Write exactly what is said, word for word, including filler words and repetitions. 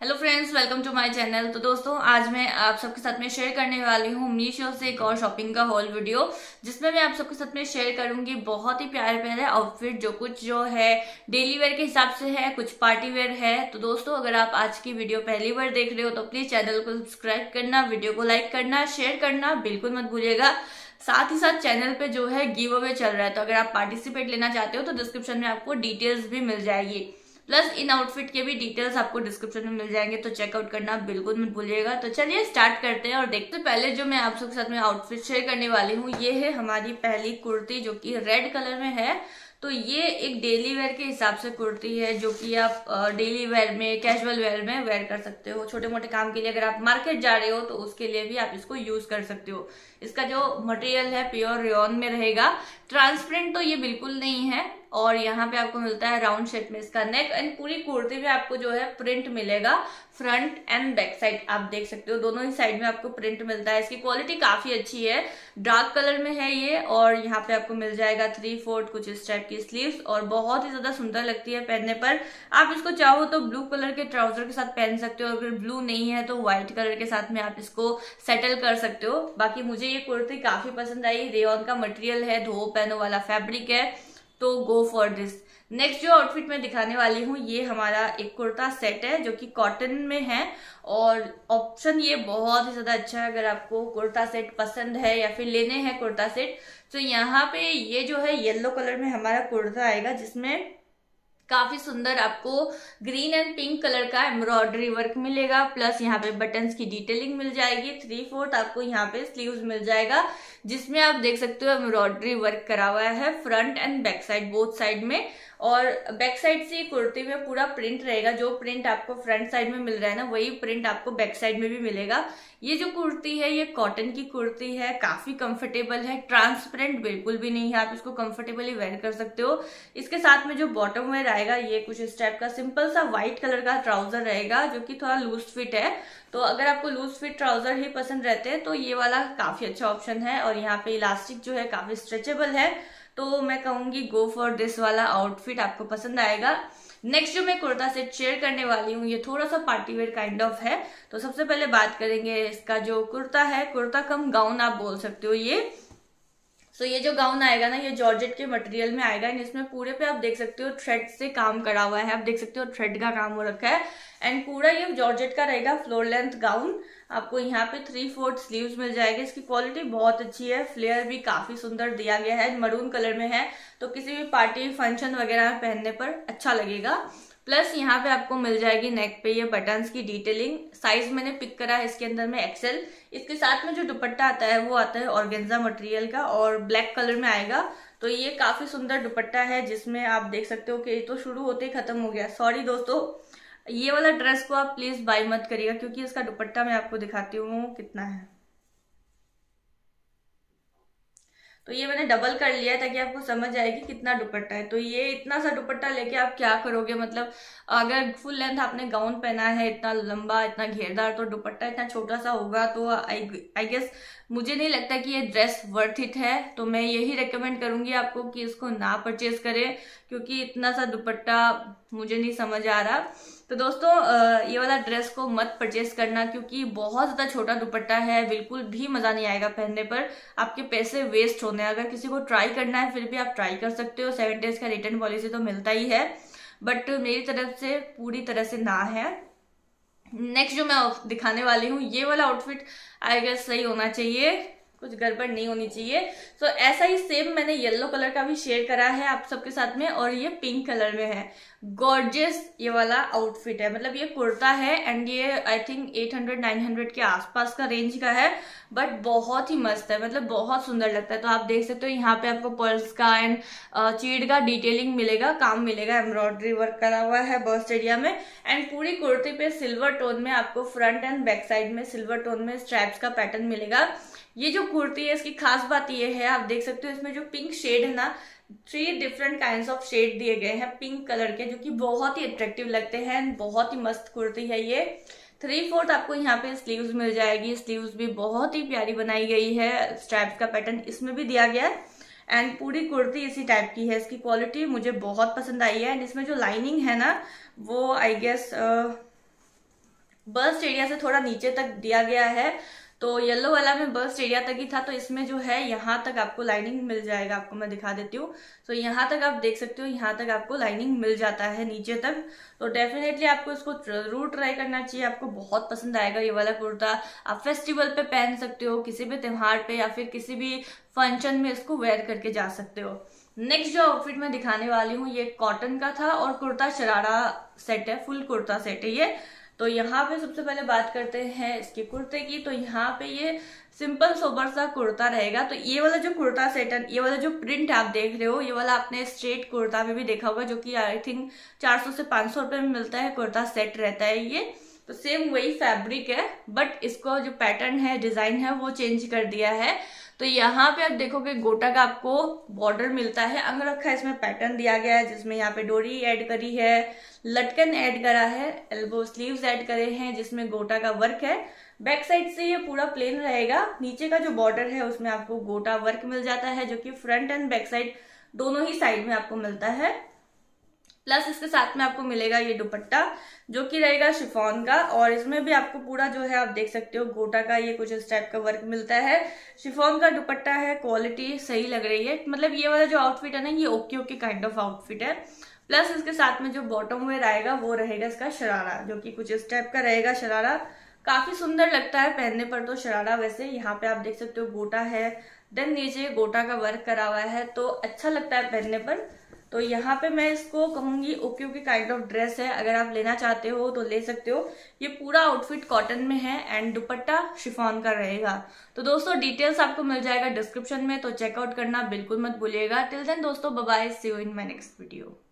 Hello friends, welcome to my channel. तो दोस्तों, आज मैं आप सबके साथ में शेयर करने वाली हूँ मीशो से एक और शॉपिंग का हॉल वीडियो, जिसमें मैं आप सबके साथ में शेयर करूंगी बहुत ही प्यारे प्यारे आउटफिट, जो कुछ जो है डेली वेयर के हिसाब से है, कुछ पार्टी वेयर है। तो दोस्तों, अगर आप आज की वीडियो पहली बार देख रहे हो तो प्लीज चैनल को सब्सक्राइब करना, वीडियो को लाइक करना, शेयर करना बिल्कुल मत भूलिएगा। साथ ही साथ चैनल पे जो है गिव अवे चल रहा है, तो अगर आप पार्टिसिपेट लेना चाहते हो तो डिस्क्रिप्शन में आपको डिटेल्स भी मिल जाएगी, प्लस इन आउटफिट के भी डिटेल्स आपको डिस्क्रिप्शन में मिल जाएंगे, तो चेकआउट करना बिल्कुल मत भूलिएगा। तो चलिए स्टार्ट करते हैं और देखते हैं। पहले जो मैं आप सबके साथ में आउटफिट शेयर करने वाली हूँ, ये है हमारी पहली कुर्ती, जो कि रेड कलर में है। तो ये एक डेली वेयर के हिसाब से कुर्ती है, जो कि आप डेली वेयर में, कैजुअल वेयर में वेयर कर सकते हो। छोटे मोटे काम के लिए अगर आप मार्केट जा रहे हो तो उसके लिए भी आप इसको यूज कर सकते हो। इसका जो मटेरियल है प्योर रेयॉन में रहेगा, ट्रांसपेरेंट तो ये बिल्कुल नहीं है। और यहाँ पे आपको मिलता है राउंड शेप में इसका नेक, एंड पूरी कुर्ती में आपको जो है प्रिंट मिलेगा, फ्रंट एंड बैक साइड आप देख सकते हो, दोनों ही साइड में आपको प्रिंट मिलता है। इसकी क्वालिटी काफी अच्छी है, डार्क कलर में है ये। और यहाँ पे आपको मिल जाएगा थ्री फोर्थ कुछ इस टाइप की स्लीव्स, और बहुत ही ज्यादा सुंदर लगती है पहनने पर। आप इसको चाहो तो ब्लू कलर के ट्राउजर के साथ पहन सकते हो, अगर ब्लू नहीं है तो व्हाइट कलर के साथ में आप इसको सेटल कर सकते हो। बाकी मुझे ये कुर्ती काफी पसंद आई, रेयॉन का मटेरियल है, धो पहनो वाला फैब्रिक है, तो गो फॉर दिस। नेक्स्ट जो आउटफिट मैं दिखाने वाली हूँ, ये हमारा एक कुर्ता सेट है, जो कि कॉटन में है। और ऑप्शन ये बहुत ही ज्यादा अच्छा है, अगर आपको कुर्ता सेट पसंद है या फिर लेने हैं कुर्ता सेट, तो यहाँ पे ये जो है येलो कलर में हमारा कुर्ता आएगा, जिसमें काफी सुंदर आपको ग्रीन एंड पिंक कलर का एम्ब्रॉयडरी वर्क मिलेगा, प्लस यहाँ पे बटन्स की डिटेलिंग मिल जाएगी। थ्री फोर्थ आपको यहाँ पे स्लीव्स मिल जाएगा, जिसमें आप देख सकते हो एम्ब्रॉयडरी वर्क करा हुआ है front and back side, both side में। और बैक साइड से कुर्ती में पूरा प्रिंट रहेगा, जो प्रिंट आपको फ्रंट साइड में मिल रहा है ना, वही प्रिंट आपको बैक साइड में भी मिलेगा। ये जो कुर्ती है ये कॉटन की कुर्ती है, काफी कंफर्टेबल है, ट्रांसपेरेंट बिल्कुल भी नहीं है, आप इसको कंफर्टेबली वेयर कर सकते हो। इसके साथ में जो बॉटम वेयर आएगा, ये कुछ इस टाइप का सिंपल सा व्हाइट कलर का ट्राउजर रहेगा, जो कि थोड़ा लूज फिट है। तो अगर आपको लूज फिट ट्राउजर ही पसंद रहते हैं तो ये वाला काफी अच्छा ऑप्शन है। और यहाँ पे इलास्टिक जो है काफी स्ट्रेचेबल है, तो मैं कहूंगी गो फॉर दिस वाला आउटफिट आपको पसंद आएगा। नेक्स्ट जो मैं कुर्ता सेट शेयर करने वाली हूँ, ये थोड़ा सा पार्टी वेयर काइंड ऑफ है। तो सबसे पहले बात करेंगे इसका जो कुर्ता है, कुर्ता कम गाउन आप बोल सकते हो ये। तो ये जो गाउन आएगा ना, ये जॉर्जेट के मटेरियल में आएगा, एंड इसमें पूरे पे आप देख सकते हो थ्रेड से काम करा हुआ है, आप देख सकते हो थ्रेड का काम हो रखा है। एंड पूरा ये जॉर्जेट का रहेगा, फ्लोर लेंथ गाउन। आपको यहाँ पे थ्री फोर्थ स्लीव्स मिल जाएगी। इसकी क्वालिटी बहुत अच्छी है, फ्लेयर भी काफी सुंदर दिया गया है, मरून कलर में है, तो किसी भी पार्टी फंक्शन वगैरह में पहनने पर अच्छा लगेगा। प्लस यहाँ पे आपको मिल जाएगी नेक पे ये बटन्स की डिटेलिंग। साइज मैंने पिक करा है इसके अंदर में एक्सेल। इसके साथ में जो दुपट्टा आता है वो आता है ऑर्गेन्जा मटेरियल का, और ब्लैक कलर में आएगा। तो ये काफी सुंदर दुपट्टा है, जिसमें आप देख सकते हो कि ये तो शुरू होते ही खत्म हो गया। सॉरी दोस्तों, ये वाला ड्रेस को आप प्लीज बाय मत करिएगा, क्योंकि इसका दुपट्टा मैं आपको दिखाती हूँ कितना है। तो ये मैंने डबल कर लिया है ताकि आपको समझ आए कि कितना दुपट्टा है। तो ये इतना सा दुपट्टा लेके आप क्या करोगे, मतलब अगर फुल लेंथ आपने गाउन पहना है, इतना लंबा, इतना घेरदार, तो दुपट्टा इतना छोटा सा होगा, तो आई आई गेस मुझे नहीं लगता कि ये ड्रेस वर्थ इट है। तो मैं यही रेकमेंड करूंगी आपको कि इसको ना परचेज करें, क्योंकि इतना सा दुपट्टा मुझे नहीं समझ आ रहा। तो दोस्तों, ये वाला ड्रेस को मत परचेज करना, क्योंकि बहुत ज्यादा छोटा दुपट्टा है, बिल्कुल भी मजा नहीं आएगा पहनने पर, आपके पैसे वेस्ट होने हैं। अगर किसी को ट्राई करना है फिर भी आप ट्राई कर सकते हो, सेवन डेज का रिटर्न पॉलिसी तो मिलता ही है, बट मेरी तरफ से पूरी तरह से ना है। नेक्स्ट जो मैं दिखाने वाली हूँ, ये वाला आउटफिट आई गेस सही होना चाहिए, कुछ गड़बड़ नहीं होनी चाहिए। तो so, ऐसा ही सेम मैंने येलो कलर का भी शेयर करा है आप सबके साथ में, और ये पिंक कलर में है। गॉर्जियस ये वाला आउटफिट है, मतलब ये कुर्ता है, एंड ये I think eight hundred nine hundred के आसपास का रेंज का है, बट बहुत ही मस्त है, मतलब बहुत सुंदर लगता है। तो आप देख सकते हो यहाँ पे आपको पर्ल्स का एंड चीड़ का डिटेलिंग मिलेगा, काम मिलेगा, एम्ब्रॉयडरी वर्क करा हुआ है बस्ट एरिया में। एंड पूरी कुर्ती पे सिल्वर टोन में आपको फ्रंट एंड बैक साइड में सिल्वर टोन में स्ट्रैप्स का पैटर्न मिलेगा। ये जो कुर्ती है, इसकी खास बात ये है, आप देख सकते हो इसमें जो पिंक शेड है ना, three different kinds of shade दिए गए हैं पिंक कलर के, जो कि बहुत ही अट्रैक्टिव लगते हैं। बहुत ही मस्त कुर्ती है ये। थ्री फोर्थ आपको यहाँ पे स्लीव्स मिल जाएगी, स्लीव्स भी बहुत ही प्यारी बनाई गई है, स्ट्रैप्स का पैटर्न इसमें भी दिया गया है, एंड पूरी कुर्ती इसी टाइप की है। इसकी क्वालिटी मुझे बहुत पसंद आई है, एंड इसमें जो लाइनिंग है ना, वो आई गेस बस्ट एरिया से थोड़ा नीचे तक दिया गया है। तो येलो वाला में बस्ट एरिया तक ही था, तो इसमें जो है यहाँ तक आपको लाइनिंग मिल जाएगा। आपको मैं दिखा देती हूँ। तो यहाँ तक आप देख सकते हो, यहाँ तक आपको लाइनिंग मिल जाता है नीचे तक। तो डेफिनेटली आपको इसको जरूर ट्राई करना चाहिए, आपको बहुत पसंद आएगा ये वाला कुर्ता। आप फेस्टिवल पे पहन सकते हो, किसी भी त्योहार पे या फिर किसी भी फंक्शन में इसको वेयर करके जा सकते हो। नेक्स्ट जो आउटफिट मैं दिखाने वाली हूँ ये कॉटन का था और कुर्ता शरारा सेट है, फुल कुर्ता सेट है ये। तो यहाँ पे सबसे पहले बात करते हैं इसके कुर्ते की। तो यहाँ पे ये सिंपल सोबर सा कुर्ता रहेगा। तो ये वाला जो कुर्ता सेट है, ये वाला जो प्रिंट आप देख रहे हो, ये वाला आपने स्ट्रेट कुर्ता में भी देखा होगा, जो कि आई थिंक चार सौ से पांच सौ रुपए में मिलता है। कुर्ता सेट रहता है ये। तो सेम वही फैब्रिक है, बट इसको जो पैटर्न है, डिजाइन है, वो चेंज कर दिया है। तो यहाँ पे आप देखोगे गोटा का आपको बॉर्डर मिलता है, अंगरखा इसमें पैटर्न दिया गया है, जिसमें यहाँ पे डोरी ऐड करी है, लटकन ऐड करा है, एल्बो स्लीव्स ऐड करे हैं, जिसमें गोटा का वर्क है। बैक साइड से ये पूरा प्लेन रहेगा। नीचे का जो बॉर्डर है उसमें आपको गोटा वर्क मिल जाता है, जो कि फ्रंट एंड बैक साइड दोनों ही साइड में आपको मिलता है। प्लस इसके साथ में आपको मिलेगा ये दुपट्टा, जो कि रहेगा शिफॉन का, और इसमें भी आपको पूरा जो है आप देख सकते हो गोटा का ये कुछ इस टाइप का वर्क मिलता है। शिफॉन का दुपट्टा है, क्वालिटी सही लग रही है। मतलब ये वाला जो आउटफिट है ना, ये okay okay kind of outfit है। प्लस इसके साथ में जो बॉटम वेयर आएगा वो रहेगा इसका शरारा, जो कि कुछ इस टाइप का रहेगा शरारा। काफी सुंदर लगता है पहनने पर तो शरारा। वैसे यहाँ पे आप देख सकते हो गोटा है, देन नीचे गोटा का वर्क करा हुआ है, तो अच्छा लगता है पहनने पर। तो यहाँ पे मैं इसको कहूंगी okay okay kind of dress है। अगर आप लेना चाहते हो तो ले सकते हो। ये पूरा आउटफिट कॉटन में है एंड दुपट्टा शिफॉन का रहेगा। तो दोस्तों डिटेल्स आपको मिल जाएगा डिस्क्रिप्शन में, तो चेकआउट करना बिल्कुल मत भूलिएगा। टिल देन दोस्तों bye bye, see you in my next video.